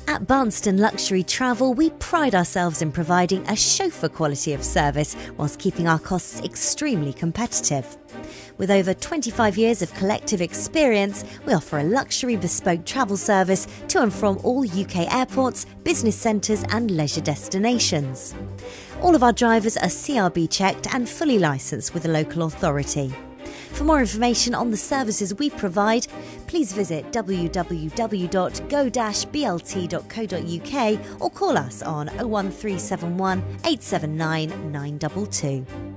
At Barnston Luxury Travel, we pride ourselves in providing a chauffeur quality of service whilst keeping our costs extremely competitive. With over 25 years of collective experience, we offer a luxury bespoke travel service to and from all UK airports, business centres and leisure destinations. All of our drivers are CRB checked and fully licensed with a local authority. For more information on the services we provide, please visit www.go-blt.co.uk or call us on 01371 879 922.